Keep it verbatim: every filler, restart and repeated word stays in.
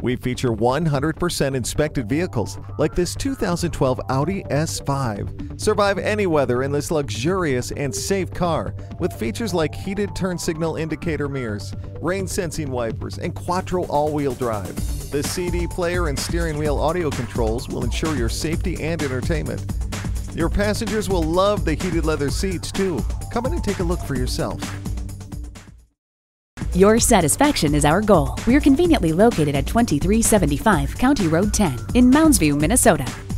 We feature one hundred percent inspected vehicles, like this two thousand twelve Audi S five. Survive any weather in this luxurious and safe car with features like heated turn signal indicator mirrors, rain-sensing wipers, and quattro all-wheel drive. The C D player and steering wheel audio controls will ensure your safety and entertainment. Your passengers will love the heated leather seats, too. Come in and take a look for yourself. Your satisfaction is our goal. We are conveniently located at twenty-three seventy-five County Road ten in Mounds View, Minnesota.